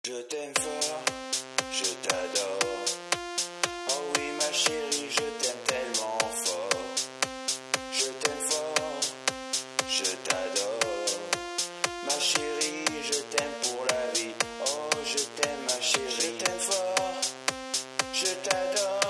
Je t'aime fort, je t'adore. Oh oui ma chérie, je t'aime tellement fort. Je t'aime fort, je t'adore. Ma chérie, je t'aime pour la vie. Oh je t'aime ma chérie. Je t'aime fort, je t'adore.